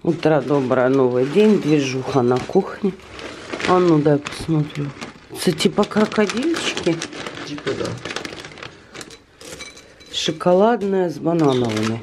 Утро доброе, новый день, движуха на кухне. А ну дай посмотрю. Это типа крокодильчики? Типа да. Шоколадная с банановыми.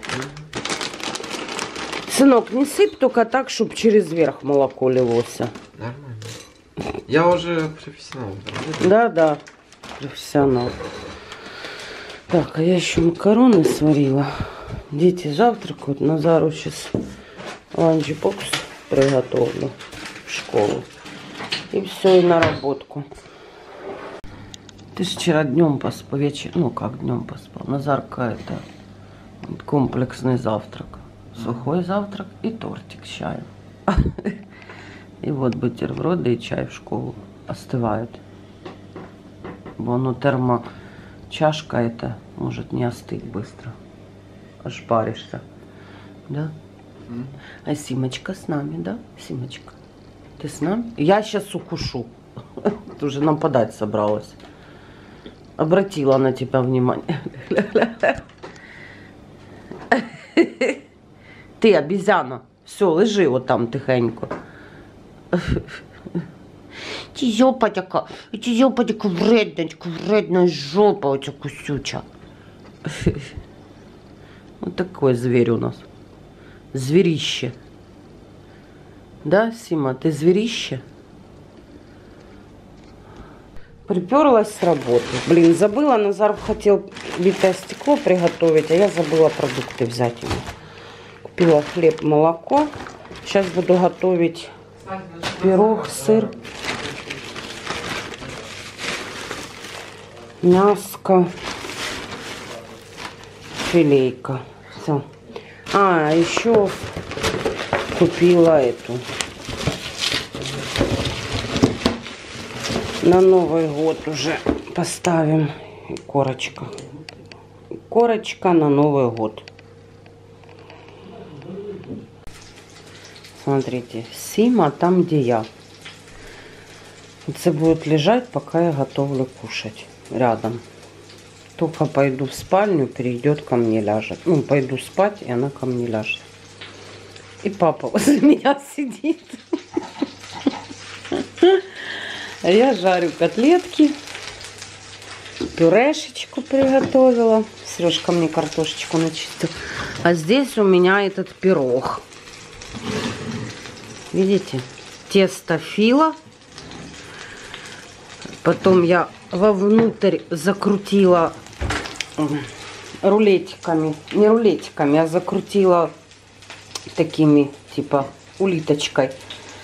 Сынок, не сыпь только так, чтобы через верх молоко лилось. Нормально. Я уже профессионал. Да, профессионал. Так, а я еще макароны сварила. Дети завтракают. Назару сейчас ланчбокс приготовлю в школу. И все, и на работку. Ты же вчера днем поспал, ну как днем поспал. Назарка это комплексный завтрак. Сухой завтрак и тортик с чаем. И вот бутерброды и чай в школу остывают. Вон термочашка это может не остыть быстро. Аж паришься. Да? А Симочка с нами, да? Симочка, ты с нами? Я сейчас укушу. Ты уже нападать собралась. Обратила на тебя внимание. Ты обезьяна. Все, лежи вот там тихенько. Тізьопатяка, вредна жопа у тебя кусюча. Вот такой зверь у нас. Зверище. Да, Сима, ты зверище? Приперлась с работы. Блин, забыла, Назар хотел битое стекло приготовить, а я забыла продукты взять ему. Купила хлеб, молоко. Сейчас буду готовить пирог, сыр, мяско, филейка. Все. А, еще купила эту. На Новый год уже поставим корочка. Корочка на Новый год. Смотрите, Сима там, где я. Это будет лежать, пока я готовлю кушать. Рядом. Только пойду в спальню, перейдет ко мне, ляжет. Ну, пойду спать, и она ко мне ляжет. И папа возле меня сидит. А я жарю котлетки. Пюрешечку приготовила. Сережка мне картошечку начистил. А здесь у меня этот пирог. Видите? Тесто фила. Потом я вовнутрь закрутила рулетиками. Не рулетиками, а закрутила такими, типа, улиточкой.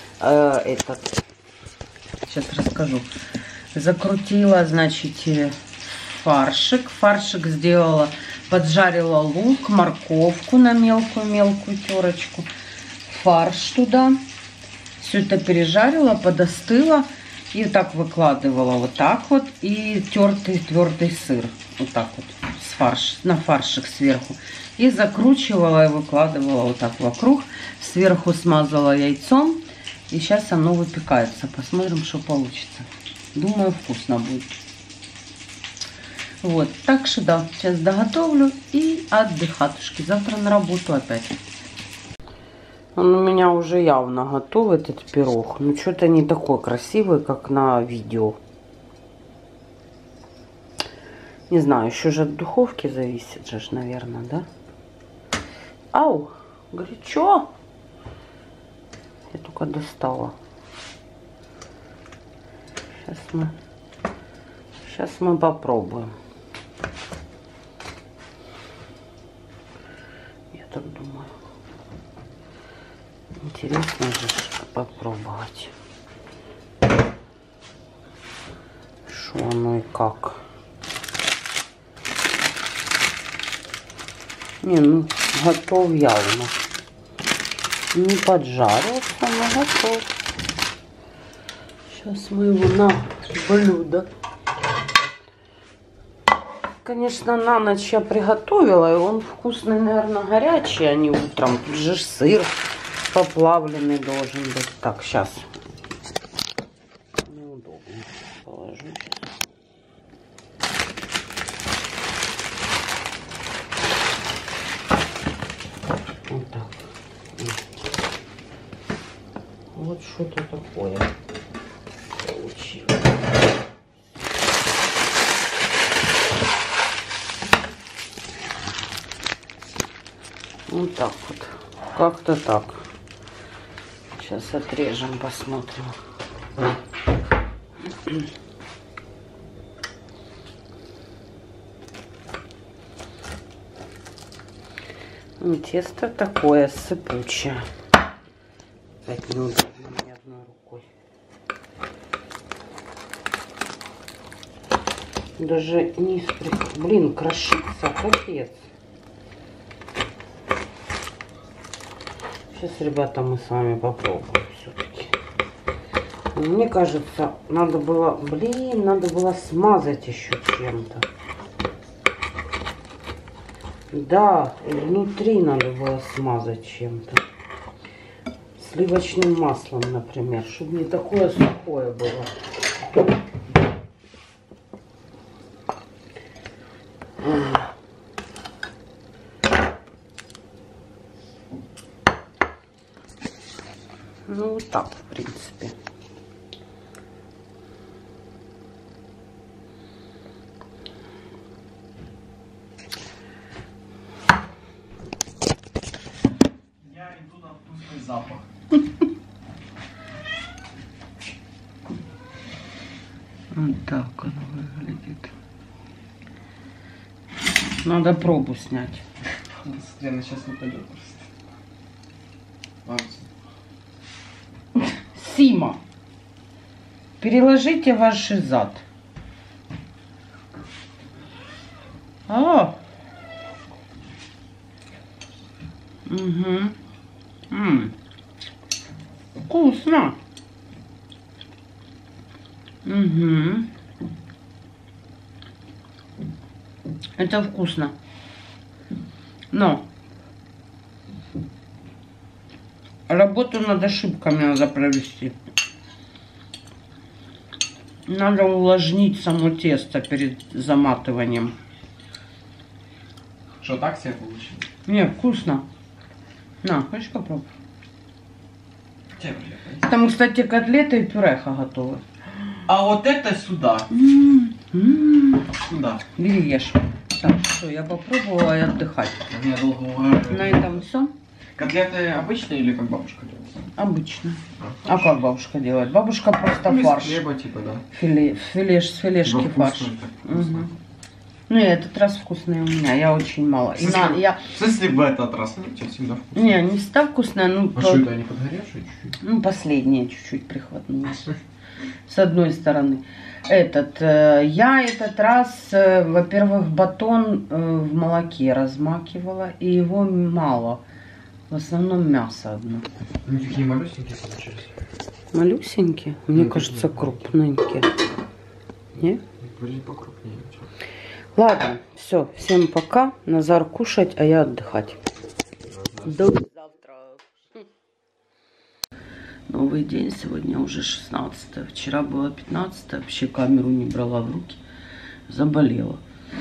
Сейчас расскажу. Закрутила, значит, фаршик. Фаршик сделала, поджарила лук, морковку на мелкую-мелкую терочку. Фарш туда. Все это пережарила, подостыла. И так выкладывала вот так вот. И тертый твердый сыр. Вот так вот. На фаршик сверху. И закручивала и выкладывала вот так вокруг. Сверху смазала яйцом. И сейчас оно выпекается. Посмотрим, что получится. Думаю, вкусно будет. Вот. Так что да, сейчас доготовлю и отдыхатушки. Завтра на работу опять. Он у меня уже явно готов, этот пирог. Но что-то не такой красивый, как на видео. Не знаю, еще же от духовки зависит же, наверное, да? Ау, горячо. Я только достала. Сейчас мы попробуем. Я так думаю. Интересно же попробовать. Что оно и как. Не, ну готов явно. Не поджарился, но готов. Сейчас мы его на блюдо. Конечно, на ночь я приготовила, и он вкусный, наверное, горячий, а не утром. Тут же сыр поплавленный должен быть. Так, сейчас. Неудобно. Положу сейчас. Вот так. Вот что-то такое получилось. Вот так вот. Как-то так. Сейчас отрежем, посмотрим. Тесто такое сыпучее. Опять неудобно мне одной рукой. Даже низ, блин, крошится, капец. Сейчас, ребята, мы с вами попробуем все-таки. Мне кажется, надо было, блин, надо было смазать еще чем-то. Да, внутри надо было смазать чем-то. Сливочным маслом, например, чтобы не такое сухое было. Ну, вот так, в принципе. Я иду на вкусный запах. Вот так оно выглядит. Надо пробу снять. Смотри, она сейчас упадет просто. Сима, переложите ваш зад. Угу. Вкусно. Угу. Это вкусно. Но работу над ошибками надо провести. Надо увлажнить само тесто перед заматыванием. Что, так себе получилось? Не, вкусно. На, хочешь попробуй? Тебе. Там, кстати, котлеты и пюреха готовы. А вот это сюда. Сюда. Бери, ешь. Так, что, я попробовала и отдыхать. Я долго На этом все. Котлеты обычные или как бабушка делает? Обычно. А как бабушка делает? Бабушка просто Ну, из фарш. хлеба, типа, да. С филешки Но фарш. вкусно, так вкусно. Угу. Ну, и этот раз вкусный у меня. Я очень мало. В смысле, в смысле в этот раз? Ну, у тебя всегда вкусно. Не всегда вкусная, ну, А что это, они подгоревшие чуть-чуть? ну, последние чуть-чуть прихватнули. С одной стороны. Я этот раз, во-первых, батон в молоке размакивала, и его мало. В основном мясо одно. Они такие малюсенькие получились. Малюсенькие? Мне Ну, кажется, такие. крупненькие. Не? Были покрупнее. Ладно, все, всем пока. Назар кушать, а я отдыхать. До завтра. Новый день, сегодня уже 16. Вчера было 15. Вообще камеру не брала в руки. Заболела.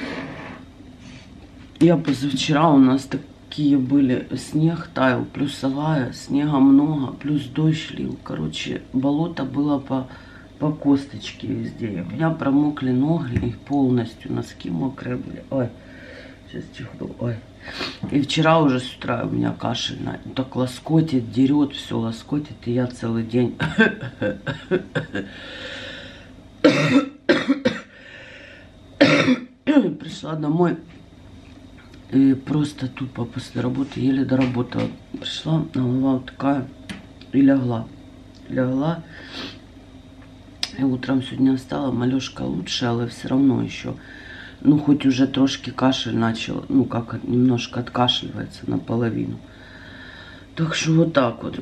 Я позавчера, у нас такие были, снег таял, плюсовая, снега много, плюс дождь лил. Короче, болото было по косточке везде. У меня промокли ноги полностью, носки мокрые были. Ой, сейчас чихну, ой. И вчера уже с утра у меня кашель, так лоскотит, дерет, все лоскотит, и я целый день пришла домой и просто тупо после работы еле доработала. Пришла, голова вот такая, и легла. И утром сегодня встала, малюшка лучше, але все равно еще. Ну, хоть уже трошки кашель начал, ну, как немножко откашливается наполовину. Так что вот так вот.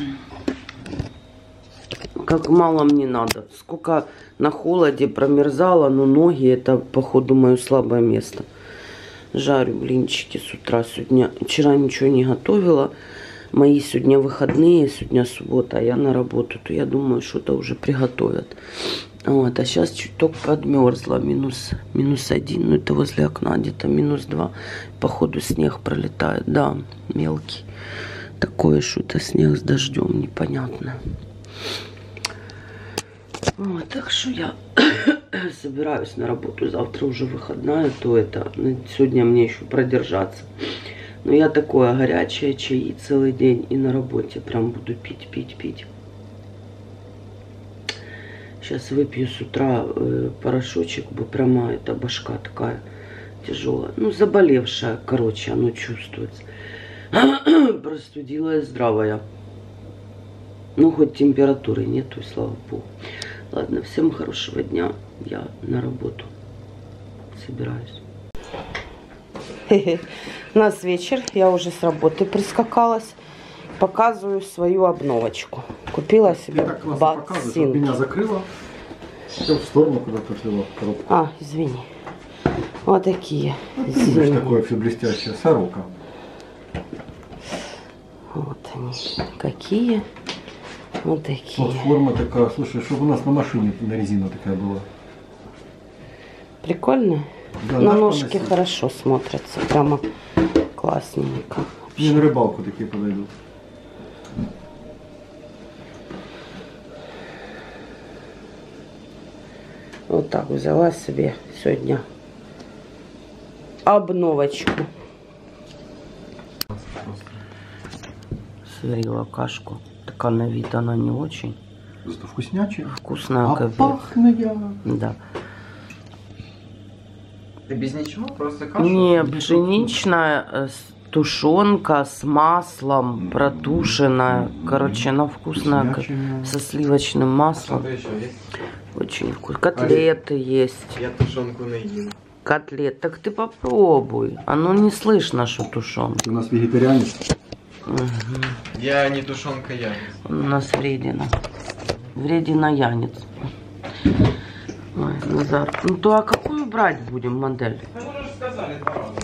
Как мало мне надо. Сколько на холоде промерзала, но ноги, это, походу, мое слабое место. Жарю блинчики с утра сегодня. Вчера ничего не готовила. Мои сегодня выходные, сегодня суббота, а я на работу. То я думаю, что-то уже приготовят. Вот, а сейчас чуток подмерзла, минус 1, ну это возле окна, где-то -2, походу снег пролетает, да, мелкий. Такое что-то снег с дождем непонятно. Вот, так что я собираюсь на работу. Завтра уже выходная, то это сегодня мне еще продержаться. Но я такое горячее чаи целый день и на работе прям буду пить, пить, пить. Сейчас выпью с утра порошочек, бо прямо эта башка такая тяжелая. Ну, заболевшая, короче, оно чувствуется. Простудилась здравая. Ну, хоть температуры нету, и слава богу. Ладно, всем хорошего дня. Я на работу собираюсь. У нас вечер. Я уже с работы прискакалась. Показываю свою обновочку. Купила себе ботинки. Меня закрыла. Все в сторону куда-то отвела коробку. А, извини. Вот такие. Видишь, такое все блестящее. Сорока. Вот они. Какие. Вот такие. Вот форма такая. Слушай, чтобы у нас на машине на резину такая была. Прикольно. Да, на ножки хорошо смотрятся. Прямо классненько. Мне на рыбалку такие подойдут. Вот так взяла себе сегодня обновочку. Сварила кашку. Такая на вид она не очень. Зато вкуснячая. Вкусная, а как пахная. Да. Ты без ничего? Просто кашу? Не, пшеничная тушенка с маслом, протушенная. Короче, она вкусная, как со сливочным маслом. Что еще есть? Очень вкусно. Котлеты есть. Я тушенку наел. Котлет. Так ты попробуй. Оно не слышно, что тушенка. У нас вегетарианец. Угу. Я не тушенка, я. Он у нас вредина. Вредина янец. Ой, Назар. Ну то а какую брать будем модель? Мы уже сказали 2 раза.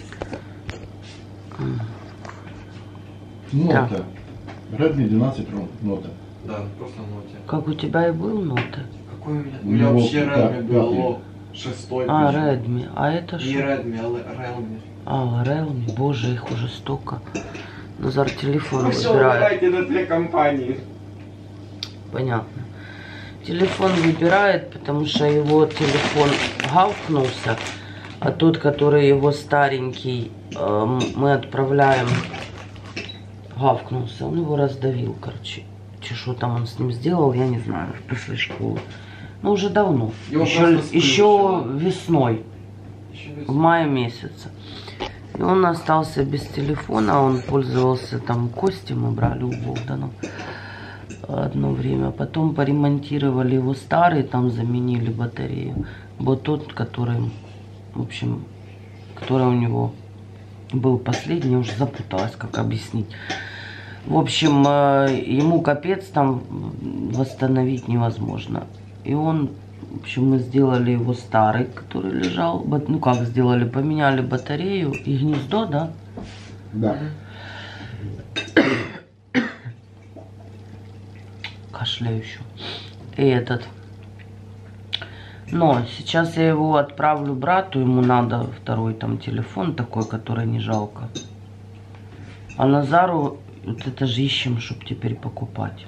Нота. Redmi 12 нота. Да, просто ноте. Как у тебя и был нота? Какой у меня? У У меня него, вообще да, Redmi был, пятый. алло. 6-й. А, причем. Redmi. А это Не что? Redmi, а Realme. А, Realme. Боже, их уже столько. Назар телефон Вы все выбирает. выбираете на 2 компании. Понятно. Телефон выбирает, потому что его телефон гавкнулся, а тот, который его старенький, мы отправляем, гавкнулся, он его раздавил, короче. Что там он с ним сделал, я не знаю, после школы. Но уже давно, Его еще весной, Еще в мае месяце. И он остался без телефона, он пользовался там Костей, мы брали у Богдана одно время. Потом поремонтировали его старый, там заменили батарею. Вот тот, который, в общем, который у него был последний, уже запуталась, как объяснить. В общем, ему капец, там восстановить невозможно. И он, в общем, мы сделали его старый, который лежал. Ну как сделали, поменяли батарею и гнездо, да? Да. Кашляю еще. И этот. Но сейчас я его отправлю брату, ему надо второй там телефон такой, который не жалко. А Назару вот это же ищем, чтобы теперь покупать.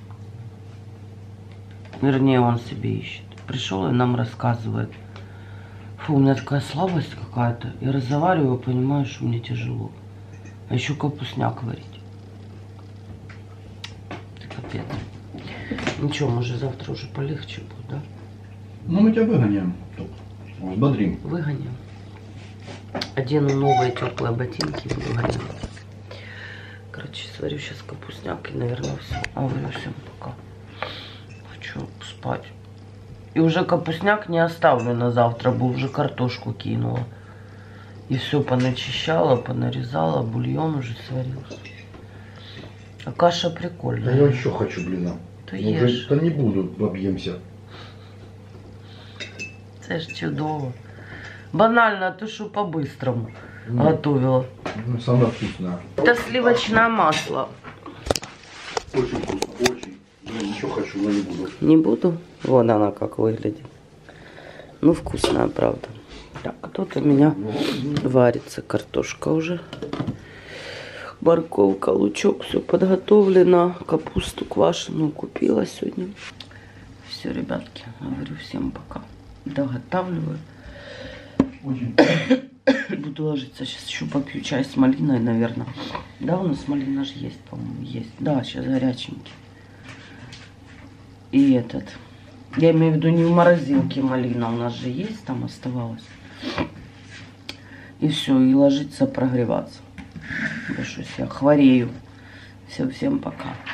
Вернее, он себе ищет. Пришел и нам рассказывает. Фу, у меня такая слабость какая-то. Я разговариваю, понимаю, что мне тяжело. А еще капустняк варить. Это капец. Ничего, может завтра уже полегче будет, да? Ну мы тебя выгоняем. Взбодрим. Выгоним. Одену новые теплые ботинки и выгоним. Короче, сварю сейчас капустняк и, наверное, все. Говорю всем пока. Хочу спать. И уже капустняк не оставлю на завтра, бы уже картошку кинула. И все поначищала, понарезала, бульон уже сварился. А каша прикольная. Я еще хочу блина. То Ну, ешь. уже не буду, объемся. Це ж чудово. Банально, а ты что по-быстрому Ну. готовила. Ну, самое вкусное. Это сливочное масло. Очень вкусно, очень. Блин, еще хочу, но не буду. Не буду. Вон она как выглядит. Ну, вкусная, правда. Так, а тут у меня варится картошка уже. Морковка, лучок, все подготовлено. Капусту квашеную купила сегодня. Все, ребятки, говорю всем пока. Доготавливаю. Очень. Буду ложиться. Сейчас еще попью чай с малиной, наверное. Да, у нас малина же есть, по-моему, есть. Да, сейчас горяченький. И этот. Я имею в виду не в морозилке малина, у нас же есть, там оставалось. И все, и ложиться прогреваться. Потому что я хворею. Все, всем пока.